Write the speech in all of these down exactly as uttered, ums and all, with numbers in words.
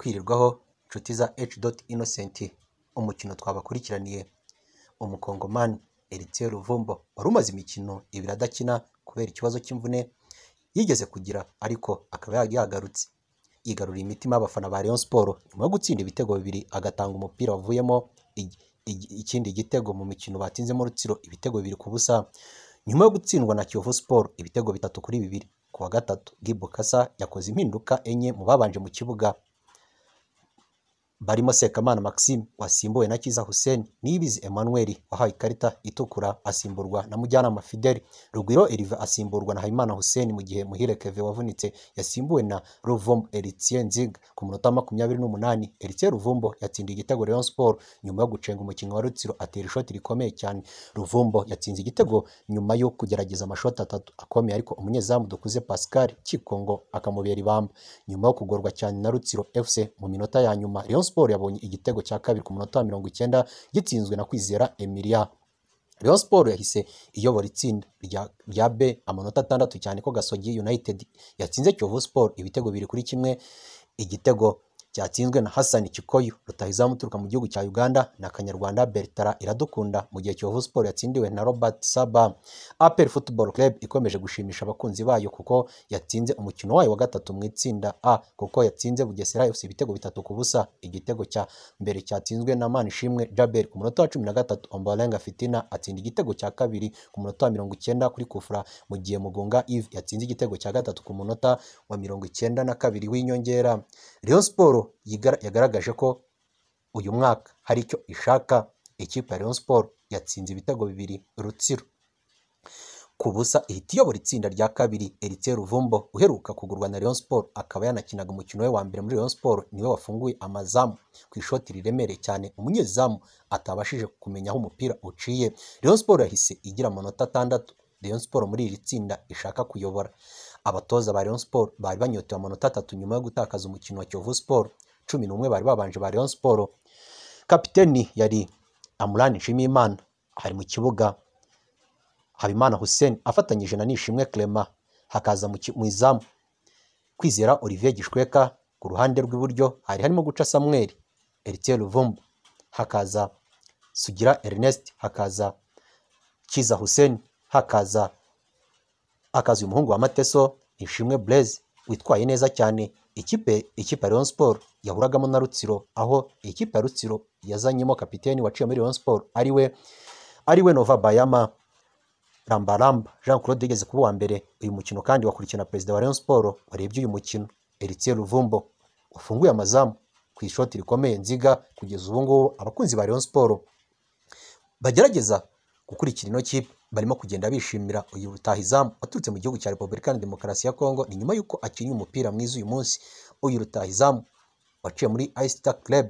kwirirwaho inshuti za H. Innocent. Umukino twabakurikiraniye umukongomani Hertier Luvumbu wari umaze imikino ibiri adakina kubera ikibazo cy'imvune yigeze kugira, ariko akaba yagarutse yigarura imitima y'abafana ba Rayon Sport nyuma yo gutsinda ibitego bibiri agatanga umupira wavuyemo ikindi gitego mu mikino batinzemo Rutsiro ibitego bibiri ku busa, nyuma yo gutsindwa na Kiyovu Sport ibitego bitatu kuri bibiri. Ku wa gatatu Gibokasa yakoze impinduka enye mu babanje mu kibuga barimo Sekamana Maxime wasimbuwe na Kiza Hussein, Niyibizi Emmanuel wahawe ikarita itukura asimburwa na Mujyanama Fidel, Rugwiro Erive asimburwa na Hayimana Hussein, mu gihe Muhire Keve wavunitse yasimbuwe na Luvumbu Hertier Nziga. Ku munota makumyabiri n'umunani Hertier Luvumbu yatsindiye igitego Rayon Sport nyuma yo gucenga umukinnyi wa Rutsiro atera ishoti rikomeye cyane. Luvumbu yatsinze igitego nyuma yo kugerageza amashoti atatu akomeye, ariko umunyezamu Dukuze Pascal Kikongo akamubera ibamba. Nyuma yo kugorwa cyane na Rutsiro F C mu minota ya nyuma, Rayon Sport yabonye igitego cya kabiri ku munota wa mirongo icyenda gitsinzwe na Kwizera Emilia. Rayon Sport yahise iyobora itsinda rya, rya B amanota atandatu, cyane ko Gasogi United yatsinze Kiyovu Sport ibitego biri kuri kimwe. Igitego cyatsinzwe na Hassan Kikoyo rutahizamu uturuka mu gihugu cya Uganda na Kanyarwanda Bertara Iradukunda, mu gihe Kiyovu Sport yatsindiwe na Robert Saba. A P R Football Club ikomeje gushimisha abakunzi bayo kuko yatsinze umukino wayo wa gatatu mu itsinda A, kuko yatsinze Bugesera F C ibitego bitatu ku busa. Igitego cya mbere cyatsinzwe na Manishimwe Jabel ku munota wa cumi na gatatu, Ombolenga Fitina atsinda igitego cya kabiri ku munota wa mirongo icyenda kuri kufra, mu gihe Mugunga Yves yatsinze igitego cya gatatu ku munota wa mirongo icyenda na kabiri w'inyongera. Rayon Sport yagaragaje ko uyu mwaka hari icyo ishaka. Ikipe ya Rayon Sport yatsinze ibitego bibiri Rutsiro ku busa, ihita iyobora itsinda rya kabiri. Hertier Luvumbu uheruka kugurwa na Rayon Sport akaba yanakinaga umukino we wa mbere muri Rayon Sport niwe wafunguye amazamu ku ishoti riremereye cyane umunyezamu atabashije kumenya aho umupira uciye. Rayon Sport yahise igira amanota atandatu. Rayon Sport muri iri tsinda ishaka kuyobora. Abatoza ba Rayon Sport bari banyotewe amanota atatu nyuma yo gutakaza umukino wa Kiyovu Sport. Cumi n'umwe bari babanje ba Rayon Sport. Kapiteni yari Amurani Nshimiyimana, hari mu kibuga Habimana Hussein afatanyije na Nishimwe Clement, hakaza mu izamu Kwizera Olivier Gishweka. Ku ruhande rw'iburyo hari harimo guca Samuel Hertier Luvumbu, hakaza Sugira Ernest, hakaza Kiza Hussein, hakaza akazi umuhungu wa Mateso Ishimwe Blaise witwaye neza cyane. Ikipe ikipe Rayon Sport yahuragamo na Rutsiro, aho ikipe ya Rutsiro yazanyemo kapiteni waciye muri Rayon Sport ariwe ariwe Nova Bayama Rambaramba Jean Claude yigeze kuba wa mbere. Uyu mukino kandi wakurikirana perezida wa Rayon Sport warebye uyu mukino Hertier Luvumbu wafunguye amazamu ku ishoti rikomeye Nziga. Kugeza ubu ngubu abakunzi ba Rayon Sport bagerageza gukurikira ino kipe barimo kugenda bishimira uyu rutahizamu waturutse mu gihugu cya Repubulika ya Demokarasi ya Kongo. Ni nyuma yuko akiniye umupira mwiza uyu munsi. Uyu rutahizamu waciye muri Icya Club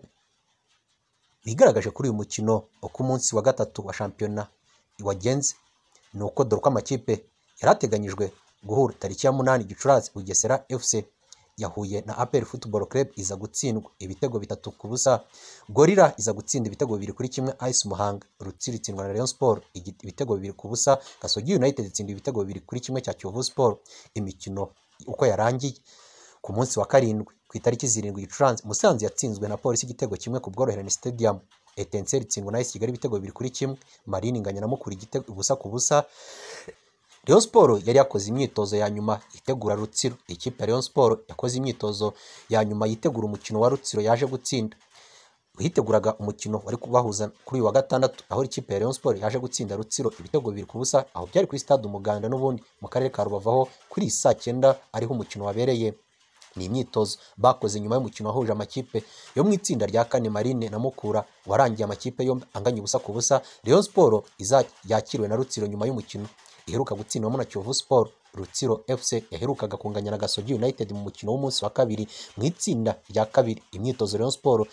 bigaragaje kuri uyu mukino ku munsi wa gatatu wa shampiyona wagenze, nuko dore ko amakipe yarateganyijwe guhura tariki ya munani Gicurasi. Bugesera F C yahuye na A P R Football Club iza gutsindwa ibitego bitatu ku busa. Gorira iza gutsinda ibitego bibiri kuri kimwe Ice Muhanga. Rutsiro itsindwa na Rayon Sport ibitego bibiri ku busa. Gasogi United itsinda ibitego bibiri kuri kimwe cya Kiyovu Sport. Imikino uko yarangiye ku munsi wa karindwi ku itariki zirindwi Gicurasi, Musanze yatsinzwe na Polisi igitego kimwe ku Bworoherane Stadium. Etincelle itsindwa na A S Kigali ibitego bibiri kuri kimwe. Marine inganya na Mukura igitego ubusa ku busa. Rayon Sport yari yakoze imyitozo ya nyuma yitegura Rutsiro. Ikipe ya Rayon Sport yakoze imyitozo ya nyuma yitegura umukino wa Rutsiro yaje gutsinda. Yiteguraga umukino wari kubahuza kuri uyu wa gatandatu, aho ikipe ya Rayon Sport yaje gutsinda Rutsiro ibitego bibiri ku busa, aho byari kuri stade Umuganda n'ubundi mu karere ka Rubavu, aho kuri saa cyenda ariho umukino wabereye. Ni imyitozo bakoze nyuma y'umukino wahuje amakipe yo mu itsinda rya kane Marine na Mukura warangiye amakipe yombi anganya ubusa ku busa. Rayon Sport yakiriwe na Rutsiro nyuma y'umukino iheruka gutsindwamo na Kiyovu Sport. Rutsiro F C yaherukaga kunganya na Gasogi United mu mukino w'umunsi wa kabiri mu itsinda rya kabiri. Imyitozo Rayon Sport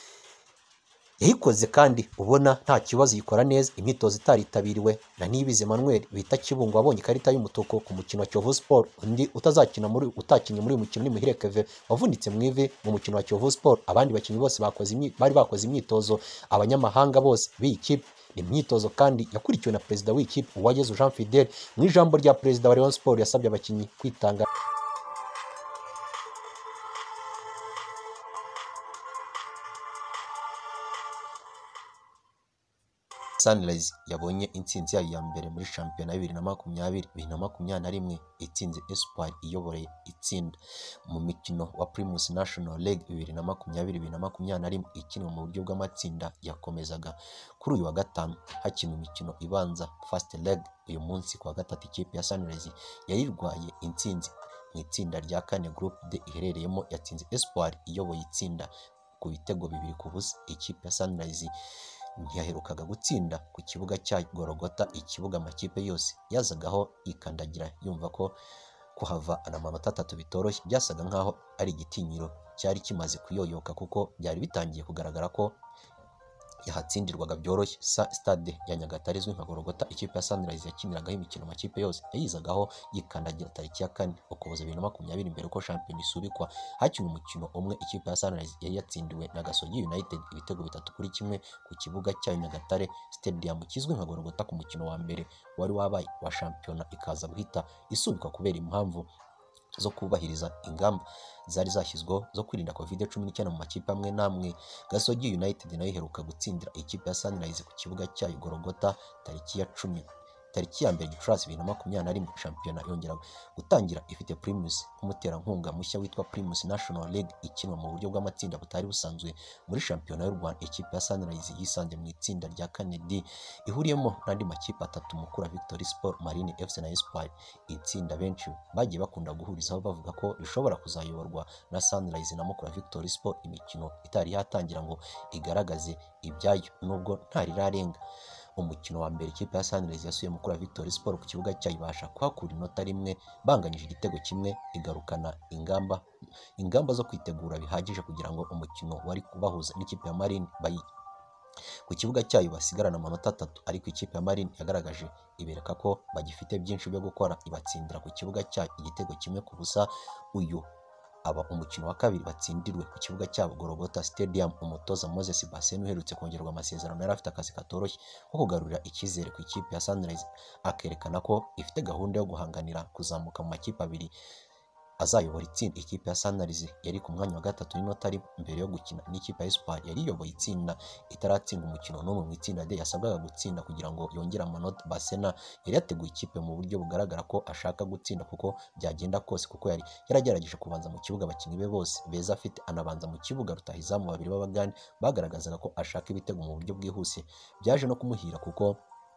yayikoze kandi ubona nta kibazo yikora neza. Imyitozo itaritabiriwe na Niyibizi Emmanuel bita Kibungo wabonye ikarita y'umutuku ku mukino wa Kiyovu Sport. Undi utazakina muri utakinnye muri uyu mukino ni Muhire Keve wavunitse mu ivi mu mukino wa Kiyovu Sport. Abandi bakinnyi bose bakoze bari bakoze imyitozo, abanyamahanga bose b'iyi kipe. Ni imyitozo kandi yakurikiwe na perezida w'ikipe Uwayezu Jean Fidel. Mu ijambo rya perezida wa Rayon Sport yasabye abakinnyi kwitanga Sunrise yabonye intsinzi yayo ya mbere muri shampiyona bibiri na makumyabiri bibiri na makumyabiri na rimwe itsinze Espoir iyoboreye itsinda mu mikino wa Primus National League bibiri na makumyabiri bibiri na makumyabiri na rimwe ikinwa mu buryo bw'amatsinda yakomezaga kuri uyu wa gatanu hakinwa imikino ibanza first leg. Uyu munsi kwa gatatu ikipe ya Sunrise yarirwaye intsinzi mu itsinda rya kane group D iherereyemo yatsinze Espoir iyoboye itsinda ku bitego bibiri ku busa. Ikipe ya Sunrise ntiyaherukaga gutsinda ku kibuga cya Gorogota, ikibuga amakipe yose yazagaho ikandagira yumva ko kuhava amanota atatu bitoroshye. Byasaga nkaho ari igitinyiro cyari kimaze kuyoyoka kuko byari bitangiye kugaragara ko yahatsindirwaga byoroshye. Stade ya Nyagatare izwi nka Gorogota ikipe ya Sunrise yakiniragaho imikino amakipe yose yayizagaho yikandagira tariki ya kane Ukuboza bibiri na makumyabiri mbere uko shampiyona isubikwa. Hakinwe umukino umwe ikipe ya Sunrise yari yatsindiwe na Gasogi United ibitego bitatu kuri kimwe ku kibuga cya Nyagatare Stadium kizwi nka Gorogota ku mukino wa mbere wari wabaye wa shampiyona, ikaza guhita isubikwa kubera impamvu zo kubahiriza ingamba zari zashyizweho zo kwirinda covid cumi n'icyenda mu makipe amwe namwe. Gasogi United nayo iheruka gutsindira ikipe ya Sunrise ku kibuga cya Gorogota tariki ya cumi tariki ya mbere Gicurasi bibiri na makumyabiri na rimwe. Shampiyona yongera gutangira ifite Primus nk'umuterankunga mushya witwa Primus National League ikinwa mu buryo bw'amatsinda butari busanzwe muri shampiyona y'u Rwanda. Ikipe ya Sunrise yisanze mu itsinda rya kane D ihuriyemo n'andi makipe atatu Mukura Victory Sport, Marine F C na Espoir. Itsinda benshi bagiye bakunda guhurizaho bavuga ko rishobora kuzayoborwa na Sunrise na Mukura Victory Sport imikino itari yatangira ngo igaragaze ibyayo nubwo ntari rarenga. Umukino wa mbere ikipe ya Sunrise yasuye Mukura Victory Sport ku kibuga cyayo ibasha kuhakura inota rimwe banganyije igitego kimwe, igarukana ingamba ingamba zo kwitegura bihagije kugira ngo umukino wari kubahuza n'ikipe ya Marine bayi ku kibuga cyayo basigarana amanota atatu. Ariko ikipe ya Marine yagaragaje ibereka ko bagifite byinshi byo gukora ibatsindira ku kibuga cyayo igitego kimwe ku busa. Uyu aba umukino wa kabiri batsindirwe ku kibuga cyabo Gorogota Stadium. Umutoza Moses Basen uherutse kongerwa amasezerano yari afite akazi katoroshye ko kugarurira icyizere ku ikipe ya Sunrise, akerekana ko ifite gahunda yo guhanganira kuzamuka mu makipe abiri azayobora itsinda. Ikipe ya Sunrise yari ku mwanya wa gatatu n'inota rimwe mbere yo gukina n'ikipe ya Espoir yari iyoboye itsinda itaratsinda umukino n'umwe mu itsinda D yasabwaga gutsinda kugira ngo yongere amanota. Basena yari yateguye ikipe mu buryo bugaragara ko ashaka gutsinda kuko byagenda kose, kuko yari yaragerageje kubanza mu kibuga abakinnyi be bose beza afite, anabanza mu kibuga rutahizamu babiri b'Abagande bagaragazaga ko ashaka ibitego mu buryo bwihuse. Byaje no kumuhira kuko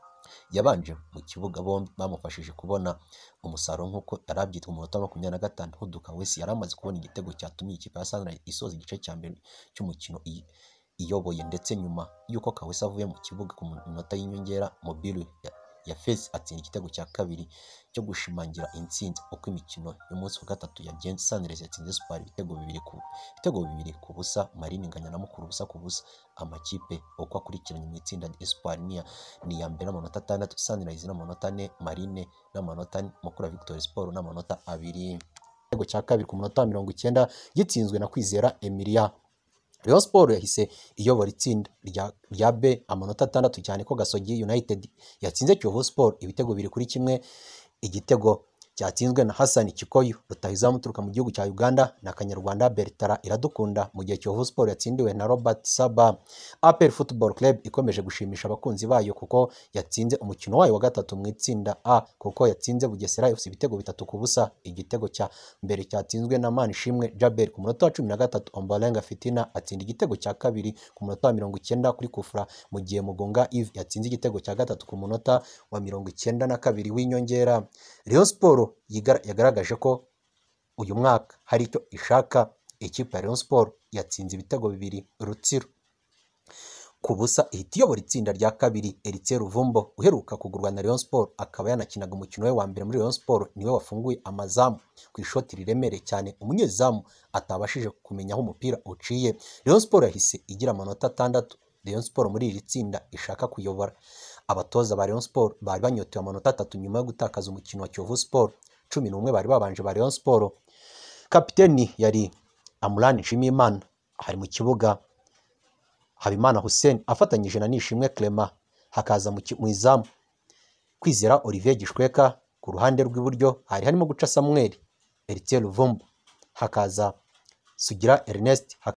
yabanje mu kibuga bombi bamufashije kubona umusaruro nk'uko yarabyitwa mu minota makumyabiri na gatanu. Huduka wese yari amaze kubona igitego cyatumye ikipe ya Sunrise isoza igice cya mbere cy'umukino iyoboye, ndetse nyuma y'uko Kawesa avuye mu kibuga ku minota y'inyongera Mobile ya, ya Fez atsinda igitego cya kabiri cyo gushimangira intsinzi. Uko imikino y'umunsi wa gatatu yagenze, Sunrise yatsinze Espoir ibitego bibiri ku ibitego bibiri ku busa, Marine inganya na Mukura ubusa ku busa. Amakipe uko akurikiranye mu itsinda Espoir ni ni ya mbere n'amanota atandatu, Sunrise n'amanota ane, Marine n'amanota ane, Mukura Victory Sport n'amanota abiri. Igitego cya kabiri ku minota mirongo icyenda gitsinzwe na Kwizera Emilia. Rayon Sport yahise iyobora itsinda rya rya B amanota atandatu cyane ko Gasogi United yatsinze Kiyovu Sport ibitego biri kuri kimwe. Igitego cyatsinzwe na Hassan Kikoyo rutahizamu uturuka mu gihugu cya Uganda na Kanyarwanda Bertara Iradukunda, mu gihe Kiyovu Sport yatsindiwe na Robert Saba. A P R Football Club ikomeje gushimisha abakunzi bayo kuko yatsinze umukino wayo wa gatatu mu itsinda A kuko yatsinze Bugesera F C ibitego bitatu ku busa. Igitego cya mbere cyatsinzwe na Manishimwe Jabel ku munota wa cumi na gatatu, Ombolenga Fitina atsinda igitego cya kabiri ku munota wa mirongo icyenda kuri kufra, mu gihe Mugunga Yves yatsinze igitego cya gatatu ku munota wa mirongo icyenda na kabiri w'inyongera. Rayon Sport yagaragaje ko uyu mwaka hari icyo ishaka. Ikipe ya Rayon Sport yatsinze ibitego bibiri Rutsiro ku busa ihita iyobora itsinda rya kabiri. Hertier Luvumbu uheruka kugurwa na Rayon Sport akaba yanakinaga umukino we wa mbere muri Rayon Sport niwe wafunguye amazamu ku ishoti riremereye cyane umunyezamu atabashije kumenya aho umupira uciye. Rayon Sport yahise igira amanota atandatu. Rayon Sport muri iri tsinda ishaka kuyobora. Abatoza ba Rayon Sport bari banyotewe amanota atatu nyuma yo gutakaza umukino wa Kiyovu Sport. cumi n'umwe bari babanje ba Rayon Sport. Kapiteni yari Amran Nshimiyimana, hari mu kibuga Habimana Hussein afatanyije na Nishimwe Clement, hakaza mu izamu Kwizera Olivier Gishweka, ku ruhande rw'iburyo hari harimo guca Samuel Hertier Luvumbu, hakaza Sugira Ernest.